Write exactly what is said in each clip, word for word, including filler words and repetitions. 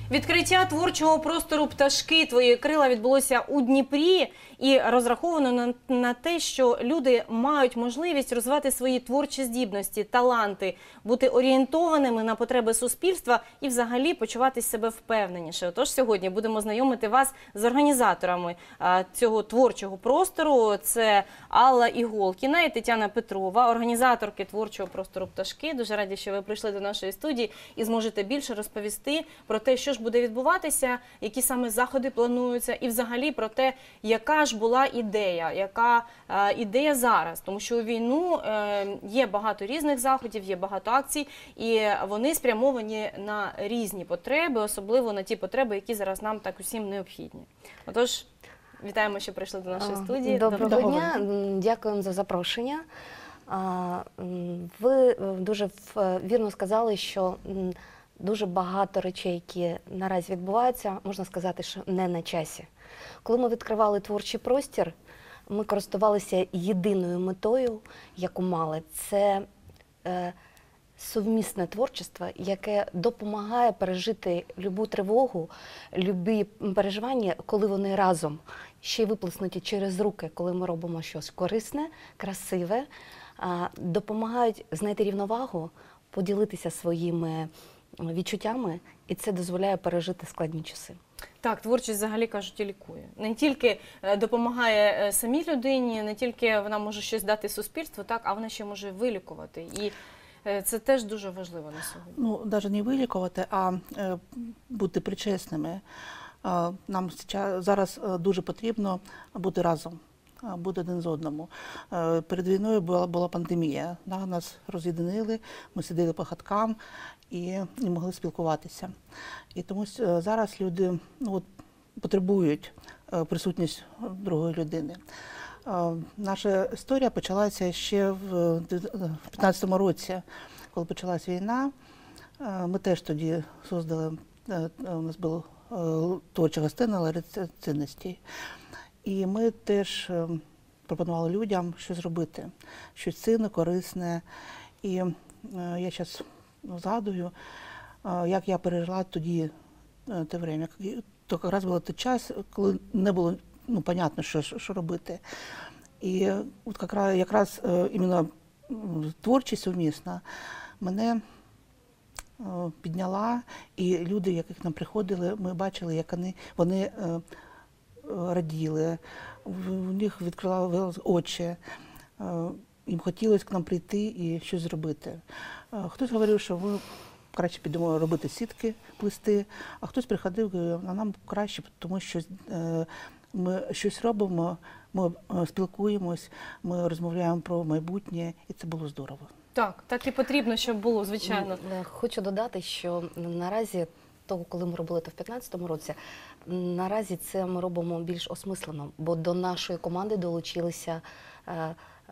Відкриття творчого простору «Пташки. Твої крила» відбулося у Дніпрі і розраховано на, на те, що люди мають можливість розвивати свої творчі здібності, таланти, бути орієнтованими на потреби суспільства і взагалі почувати себе впевненіше. Отож, сьогодні будемо знайомити вас з організаторами а, цього творчого простору. Це Алла Іголкіна і Тетяна Петрова, організаторки творчого простору «Пташки». Дуже раді, що ви прийшли до нашої студії і зможете більше розповісти про те, що ж буде відбуватися, які саме заходи плануються, і взагалі про те, яка ж була ідея, яка е, ідея зараз. Тому що у війну е, є багато різних заходів, є багато акцій, і вони спрямовані на різні потреби, особливо на ті потреби, які зараз нам так усім необхідні. Отож, вітаємо, що прийшли до нашої студії. Доброго, Доброго дня, дякуємо за запрошення. Ви дуже вірно сказали, що дуже багато речей, які наразі відбуваються, можна сказати, що не на часі. Коли ми відкривали творчий простір, ми користувалися єдиною метою, яку мали. Це е, сумісне творчество, яке допомагає пережити любу тривогу, любі переживання, коли вони разом, ще й виплеснуті через руки, коли ми робимо щось корисне, красиве, е, допомагають знайти рівновагу, поділитися своїми відчуттями, і це дозволяє пережити складні часи. Так, творчість, взагалі, кажуть, і лікує. Не тільки допомагає самій людині, не тільки вона може щось дати суспільству, так, а вона ще може вилікувати. І це теж дуже важливо на сьогодні. Ну, навіть не вилікувати, а е, бути причесними. Е, нам зараз дуже потрібно бути разом, бути один з одному. Е, перед війною була, була пандемія, да, нас роз'єднали, ми сиділи по хаткам і не могли спілкуватися. І тому зараз люди ну, от, потребують присутність другої людини. Наша історія почалася ще в п'ятнадцятому році, коли почалась війна. Ми теж тоді створили, у нас була творча гостина «Ларі цінностей». І ми теж пропонували людям щось робити, щось цінне, корисне. І я зараз згадую, як я пережила тоді те время. То якраз був той час, коли не було ну, понятно, що, що робити. І от якраз, якраз іменно творчість сумісна мене підняла, і люди, яких нам приходили, ми бачили, як вони, вони раділи, у них відкривали очі, їм хотілося к нам прийти і щось зробити. Хтось говорив, що ви краще підемо робити сітки, плести, а хтось приходив і говорив, а нам краще, тому що ми щось робимо, ми спілкуємось, ми розмовляємо про майбутнє, і це було здорово. Так, так і потрібно, щоб було, звичайно. Хочу додати, що наразі, того, коли ми робили це в п'ятнадцятому році, наразі це ми робимо більш осмислено, бо до нашої команди долучилися е,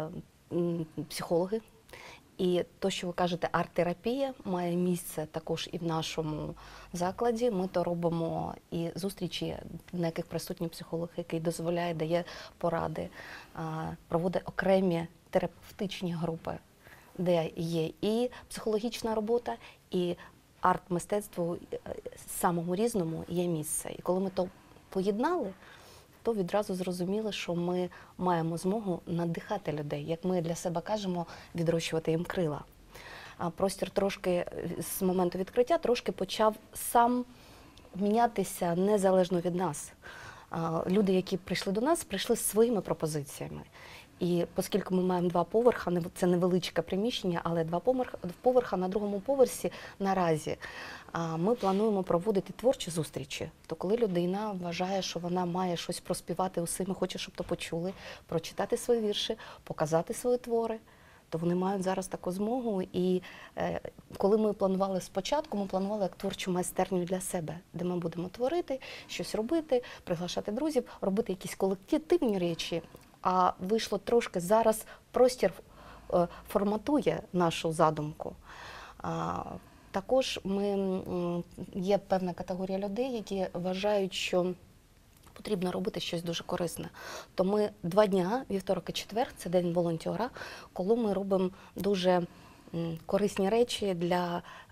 е, психологи. І те, що ви кажете, арт-терапія має місце також і в нашому закладі. Ми то робимо і зустрічі, на яких присутній психолог, який дозволяє, дає поради, проводить окремі терапевтичні групи, де є і психологічна робота, і арт-мистецтво самому різному є місце. І коли ми то поєднали, то відразу зрозуміли, що ми маємо змогу надихати людей, як ми для себе кажемо, відрощувати їм крила. А простір трошки, з моменту відкриття, трошки почав сам мінятися незалежно від нас. Люди, які прийшли до нас, прийшли з своїми пропозиціями. І оскільки ми маємо два поверха, це невеличке приміщення, але два поверха, на другому поверсі наразі ми плануємо проводити творчі зустрічі. То коли людина вважає, що вона має щось проспівати усім, хоче, щоб то почули, прочитати свої вірші, показати свої твори, то вони мають зараз таку змогу. І е, коли ми планували спочатку, ми планували як творчу майстерню для себе, де ми будемо творити, щось робити, приглашати друзів, робити якісь колективні речі. А вийшло трошки, зараз простір е, форматує нашу задумку. А, також ми, є певна категорія людей, які вважають, що потрібно робити щось дуже корисне. То ми два дня, вівторок і четвер, це день волонтера, коли ми робимо дуже корисні речі для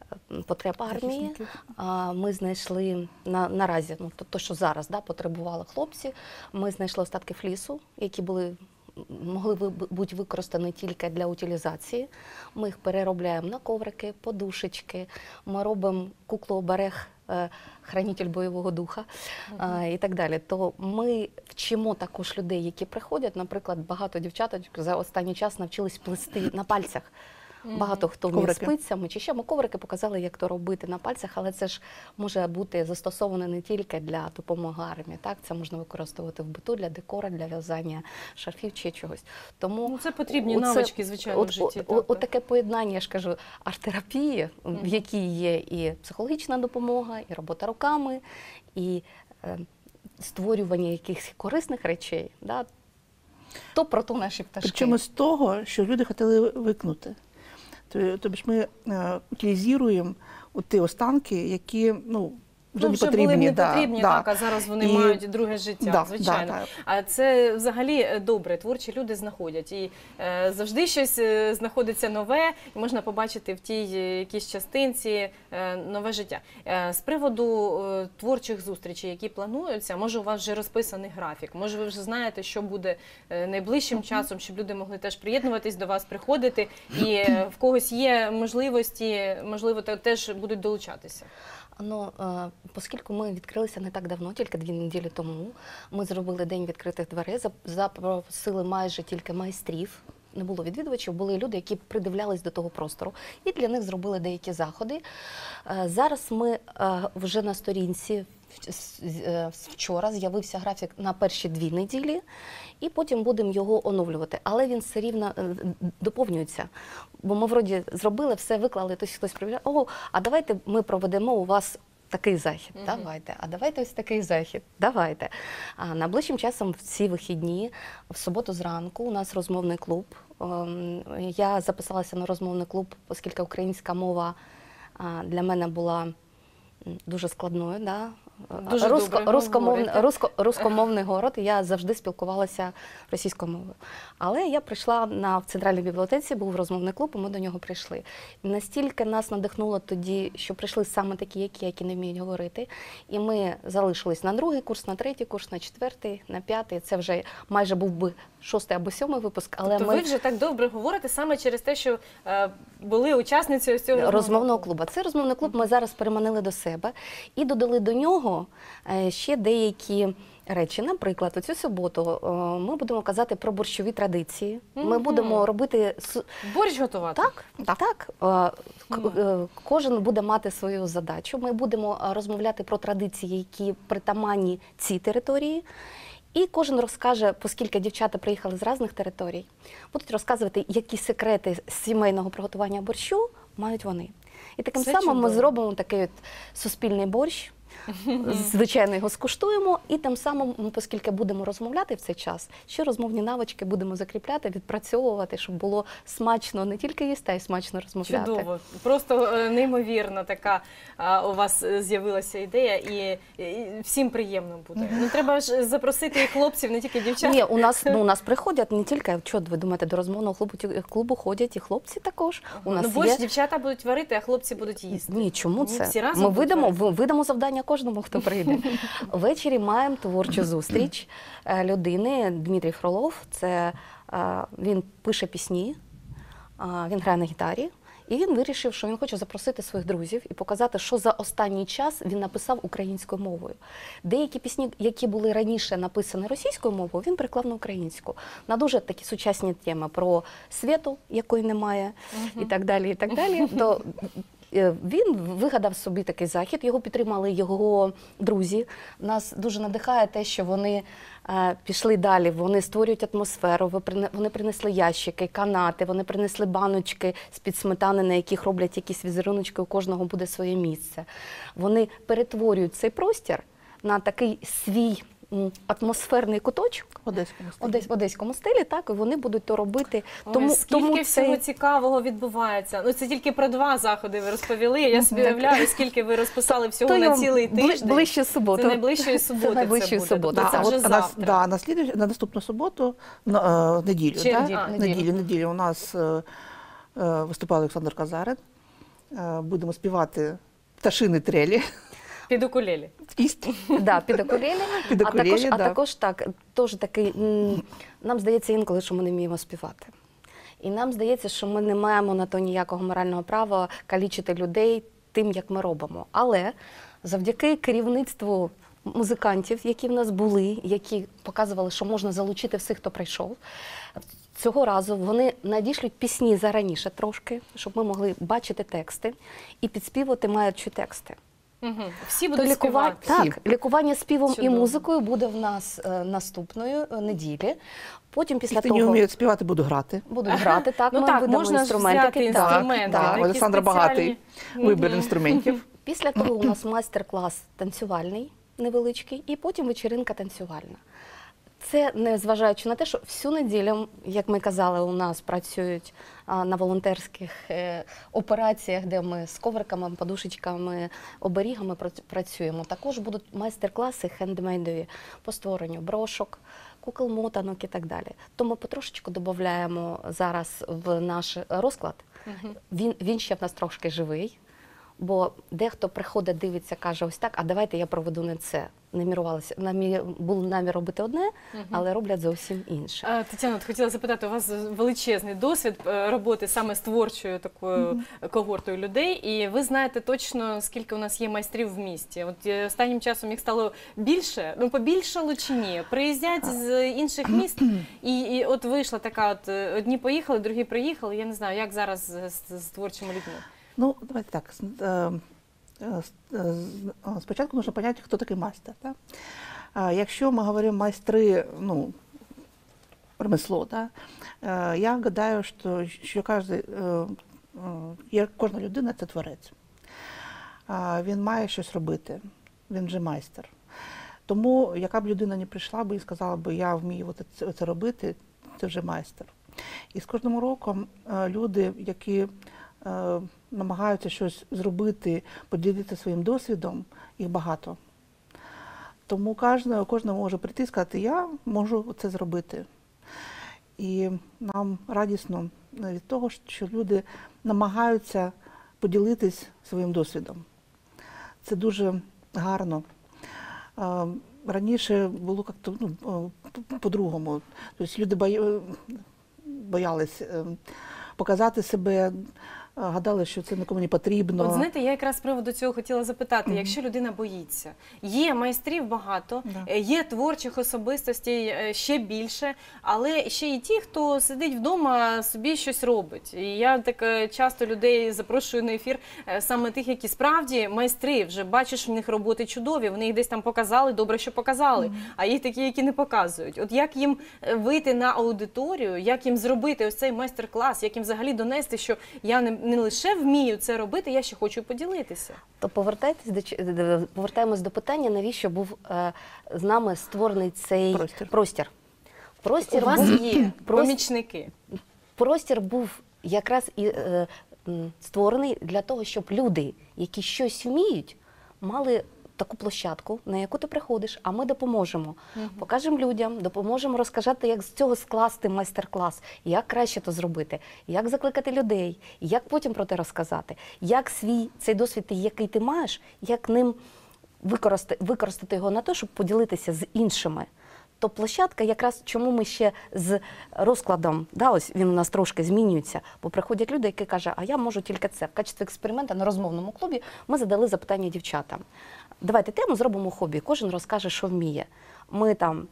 потреб армії. Захисників. А, Ми знайшли на, наразі, ну, то, то, що зараз да, потребували хлопці, ми знайшли остатки флісу, які були, могли ви- бути використані тільки для утилізації. Ми їх переробляємо на коврики, подушечки, ми робимо куклу-оберег, е, хранитель бойового духа е, і так далі. То ми вчимо також людей, які приходять. Наприклад, багато дівчаток за останній час навчились плести на пальцях. Багато хто вміє Коврики. спицями чи ще. Ми коврики показали, як то робити на пальцях, але це ж може бути застосовано не тільки для допомоги армії. Так? Це можна використовувати в биту для декора, для в'язання шарфів чи чогось. Тому Ну, це потрібні оце- навички, звичайно, от, в житті. От, так, от, так. таке поєднання, я ж кажу, арт-терапії, в якій є і психологічна допомога, і робота руками, і е, створювання якихось корисних речей. Да? То про то наші пташки. Причому з того, що люди хотіли викнути. То- Тобто ж ми е, утилізуємо ті останки, які ну, вже Ну, не вже потрібні. були б не да, потрібні, да. так, а зараз вони І- мають друге життя, Да, звичайно. да, так. А це взагалі е, добре, творчі люди знаходять. І е, завжди щось е, знаходиться нове, і можна побачити в тій е, якійсь частинці е, нове життя. Е, з приводу е, творчих зустрічей, які плануються, може у вас вже розписаний графік, може ви вже знаєте, що буде е, найближчим часом, щоб люди могли теж приєднуватись до вас, приходити, і е, в когось є можливості, можливо, те- теж будуть долучатися. Ну, е, оскільки ми відкрилися не так давно, тільки дві неділі тому, ми зробили день відкритих дверей, зап- запросили майже тільки майстрів. Не було відвідувачів, були люди, які придивлялись до того простору, і для них зробили деякі заходи. Е, Зараз ми е, вже на сторінці в- з- е, з вчора з'явився графік на перші дві неділі, і потім будемо його оновлювати. Але він все рівно е, доповнюється. Бо ми вроді зробили, все виклали, то хтось привів, о, а давайте ми проведемо у вас такий захід, Мгм. давайте, а давайте ось такий захід, давайте. А найближчим часом в ці вихідні, в суботу зранку, у нас розмовний клуб. Ем, Я записалася на розмовний клуб, оскільки українська мова а, для мене була м, дуже складною. Да? Дуже Руско, добре рускомовний, говорите. руско, рускомовний город, і я завжди спілкувалася російською мовою. Але я прийшла на в центральній бібліотеці, був розмовний клуб, і ми до нього прийшли. І настільки нас надихнуло тоді, що прийшли саме такі, які, які не вміють говорити. І ми залишились на другий курс, на третій курс, на четвертий, на п'ятий. Це вже майже був би шостий або сьомий випуск. Але Тобто ми ви вже так добре говорите саме через те, що е, були учасницею цього розмовного, розмовного клубу. Цей розмовний клуб ми зараз переманили до себе і додали до нього е, ще деякі речі. Наприклад, у цю суботу е, ми будемо казати про борщові традиції. Ми Мгм. будемо робити су- Борщ готувати. так, так. Е, к- е, Кожен буде мати свою задачу. Ми будемо е, розмовляти про традиції, які притаманні цій території. І кожен розкаже, оскільки дівчата приїхали з різних територій, будуть розказувати, які секрети сімейного приготування борщу мають вони. І таким Це самим ми чудово. зробимо такий от суспільний борщ. Звичайно, його скуштуємо, і тим самим, ми, оскільки будемо розмовляти в цей час, ще розмовні навички будемо закріпляти, відпрацьовувати, щоб було смачно не тільки їсти, а й смачно розмовляти. Чудово, просто е, неймовірна така а, у вас е, з'явилася ідея, і, і всім приємно буде. Ну треба ж запросити і хлопців, не тільки дівчат. Ні, у нас, ну, у нас приходять не тільки, що ви думаєте, до розмовного клубу, ті- клубу ходять і хлопці також. У нас ну, борщ є... дівчата будуть варити, а хлопці будуть їсти. Ні, чому Ні, це? всі разом Ми будуть видамо, варити? ви- видамо завдання кожному, хто прийде. Ввечері маємо творчу зустріч е, людини. Дмитрій Фролов. Це е, він пише пісні, е, він грає на гітарі. І він вирішив, що він хоче запросити своїх друзів і показати, що за останній час він написав українською мовою. Деякі пісні, які були раніше написані російською мовою, він переклав на українську. На дуже такі сучасні теми про світу, якої немає, і так далі. І так далі. То е, він вигадав собі такий захід, його підтримали його друзі. Нас дуже надихає те, що вони е, пішли далі, вони створюють атмосферу, ви прине- вони принесли ящики, канати, вони принесли баночки з-під сметани, на яких роблять якісь візеруночки, у кожного буде своє місце. Вони перетворюють цей простір на такий свій м, атмосферний куточок. В Одеському стилі. Одесь, в одеському стилі, так, і вони будуть то робити. Ой, Тому, скільки тому всього цей... цікавого відбувається. Ну це тільки про два заходи ви розповіли. Я собі Так. уявляю, скільки ви розписали всього То на я цілий бли- тиждень. Ближче суботу. Це найближчої суботи. Це найближчої буде. суботи. Тобто Да, це от вже на, завтра. да, на, слідуч, на наступну суботу, на, е, неділю, Чи да? неділю? А, неділю, неділю у нас е, е, виступав Олександр Казарин. е, будемо співати пташини трелі. Під укулелі. Іст. Да, під укулелі. Під а укулелі, також, а да. також так, теж такий, м, нам здається інколи, що ми не вміємо співати. І нам здається, що ми не маємо на то ніякого морального права калічити людей тим, як ми робимо. Але завдяки керівництву музикантів, які в нас були, які показували, що можна залучити всіх, хто прийшов, цього разу вони надішлють пісні зараніше трошки, щоб ми могли бачити тексти і підспівати маючи тексти. Угу. Всі То будуть лікування, співати. так, лікування співом і Чудово. музикою буде в нас е, наступної е, неділі. Потім після Хто того не вміє співати, буду грати. будуть грати. Так, Ну ми так, видамо можна ж інструментики. взяти так. інструменти. Так, такі Олександра багатий спеціальні. вибір Мгм. інструментів. Після того у нас майстер-клас танцювальний, невеличкий, і потім вечеринка танцювальна. Це не зважаючи на те, що всю неділю, як ми казали, у нас працюють а, на волонтерських е, операціях, де ми з ковриками, подушечками, оберігами пра- працюємо. Також будуть майстер-класи хендмейдові по створенню брошок, кукол, мотанок і так далі. То ми потрошечку додаємо зараз в наш розклад. Мгм. Він, він ще в нас трошки живий. Бо дехто приходить, дивиться, каже, ось так, а давайте я проведу не це. Намірувалися, намір, був намір робити одне, але роблять зовсім інше. А, Тетяно, от хотіла запитати, у вас величезний досвід е, роботи саме з творчою такою когортою людей, і ви знаєте точно, скільки у нас є майстрів в місті. От е, останнім часом їх стало більше, ну побільшало чи ні? Приїздять з інших міст, і, і от вийшла така, от е, одні поїхали, другі приїхали, я не знаю, як зараз з, з, з творчими людьми. Ну, давайте так. с- е, е, с- е, з- Спочатку потрібно зрозуміти, хто такий майстер. Так? А Якщо ми говоримо майстри, ну, ремесло, так? е, я гадаю, що, що кожен, е, е, є, кожна людина – це творець. А Він має щось робити, він же майстер. Тому, яка б людина не прийшла би і сказала б, я вмію от це, це робити, це вже майстер. І з кожним роком е, люди, які е, намагаються щось зробити, поділитися своїм досвідом, їх багато. Тому кожен, кожен може прийти і сказати, я можу це зробити. І нам радісно від того, що люди намагаються поділитись своїм досвідом. Це дуже гарно. Е, Раніше було як-то ну, е, по-другому. Тобто люди бої- боялись е, показати себе, гадали, що це нікому не потрібно. От знаєте, я якраз з приводу цього хотіла запитати, якщо людина боїться, є майстрів багато, Да. е, є творчих особистостей е, ще більше, але ще й ті, хто сидить вдома, собі щось робить. І я так е, часто людей запрошую на ефір е, саме тих, які справді майстри, вже бачиш, в них роботи чудові, вони їх десь там показали, добре, що показали, а є такі, які не показують. От як їм е, вийти на аудиторію, як їм зробити ось цей майстер-клас, як їм взагалі донести, що я не не лише вмію це робити, я ще хочу поділитися. То повертайтесь до ч- д- повертаємось до питання, навіщо був е, з нами створений цей Простір. простір. Простір У вас був, є простір, помічники. простір був якраз і е, м, створений для того, щоб люди, які щось вміють, мали таку площадку, на яку ти приходиш, а ми допоможемо. Покажемо людям, допоможемо розказати, як з цього скласти майстер-клас, як краще то зробити, як закликати людей, як потім про те розказати, як свій цей досвід, який ти маєш, як ним використати, використати його на те, щоб поділитися з іншими. То площадка, якраз чому ми ще з розкладом, да, ось він у нас трошки змінюється, бо приходять люди, які кажуть, а я можу тільки це. В качестві експерименту на розмовному клубі ми задали запитання дівчатам. Давайте тему зробимо хобі, кожен розкаже, що вміє. Ми там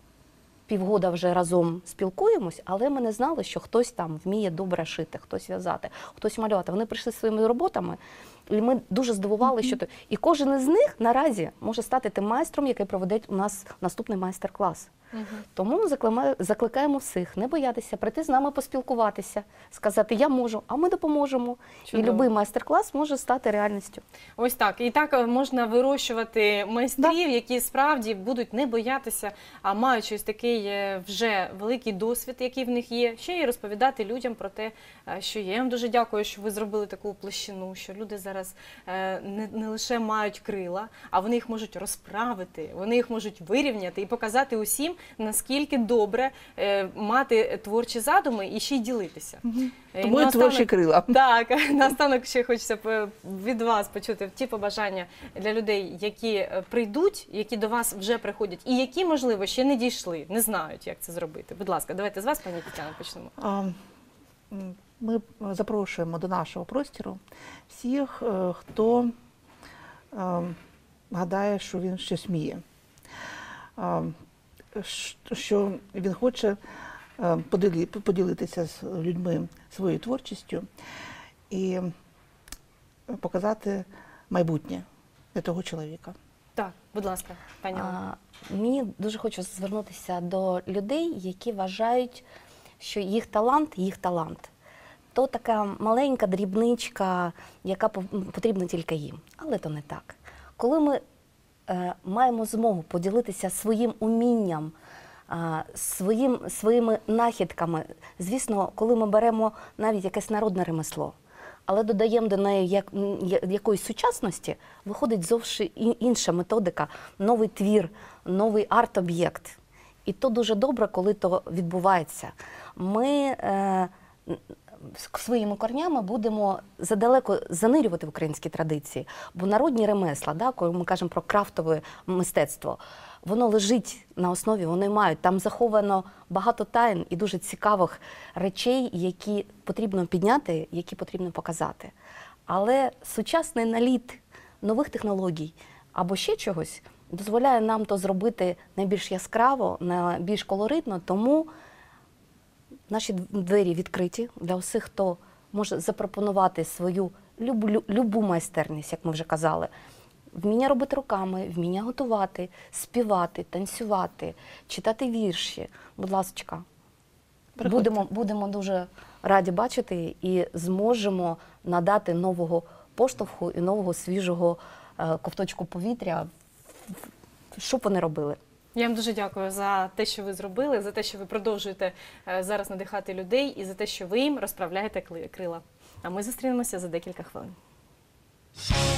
півгода вже разом спілкуємось, але ми не знали, що хтось там вміє добре шити, хтось в'язати, хтось малювати. Вони прийшли зі своїми роботами, і ми дуже здивували, що то. І кожен із них наразі може стати тим майстром, який проведе у нас наступний майстер-клас. Тому закликаємо- закликаємо всіх не боятися, прийти з нами поспілкуватися, сказати, я можу, а ми допоможемо. Чудово. І будь-який майстер-клас може стати реальністю. Ось так. І так е, можна вирощувати майстрів, які справді будуть не боятися, а маючи ось такий е, вже великий досвід, який в них є, ще й розповідати людям про те, е, що є. Я вам дуже дякую, що ви зробили таку площину, що люди зараз зараз е, не, не лише мають крила, а вони їх можуть розправити, вони їх можуть вирівняти і показати усім, наскільки добре е, мати творчі задуми і ще й ділитися. Е, Тому і наостанок- творчі крила. Так, наостанок ще хочеться п- від вас почути ті побажання для людей, які е, прийдуть, які до вас вже приходять, і які, можливо, ще не дійшли, не знають, як це зробити. Будь ласка, давайте з вас, пані Тетяно, почнемо. А, м, Ми запрошуємо до нашого простору всіх, е, хто е, гадає, що він щось вміє, А, щ- що він хоче е, поділі- поділитися з людьми своєю творчістю і показати майбутнє для того чоловіка. Так, будь ласка, пані Олено. А, Мені дуже хочу звернутися до людей, які вважають, що їх талант їх талант. То така маленька дрібничка, яка пов- потрібна тільки їм. Але то не так. Коли ми е, маємо змогу поділитися своїм умінням, а, своїм, своїми нахідками, звісно, коли ми беремо навіть якесь народне ремесло, але додаємо до неї як, м, я- якоїсь сучасності, виходить зовсім і- інша методика, новий твір, новий арт-об'єкт. І то дуже добре, коли то відбувається. Ми е, з своїми корнями будемо задалеко занирювати в українські традиції. Бо народні ремесла, да, коли ми кажемо про крафтове мистецтво, воно лежить на основі, вони мають. Там заховано багато тайн і дуже цікавих речей, які потрібно підняти, які потрібно показати. Але сучасний наліт нових технологій або ще чогось дозволяє нам то зробити найбільш яскраво, найбільш колоритно, тому наші двері відкриті для усіх, хто може запропонувати свою любу, любу майстерність, як ми вже казали. Вміння робити руками, вміння готувати, співати, танцювати, читати вірші. Будь ласка, будемо, будемо дуже раді бачити і зможемо надати нового поштовху і нового свіжого е, ковточку повітря, що б вони робили. Я вам дуже дякую за те, що ви зробили, за те, що ви продовжуєте е, зараз надихати людей і за те, що ви їм розправляєте кли- крила. А ми зустрінемося за декілька хвилин.